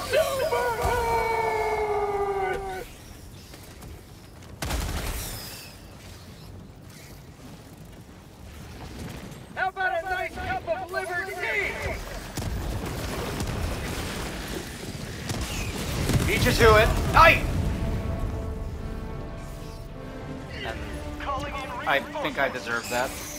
How about a nice cup of liver tea? Beat you to it. Aye! I think I deserve that.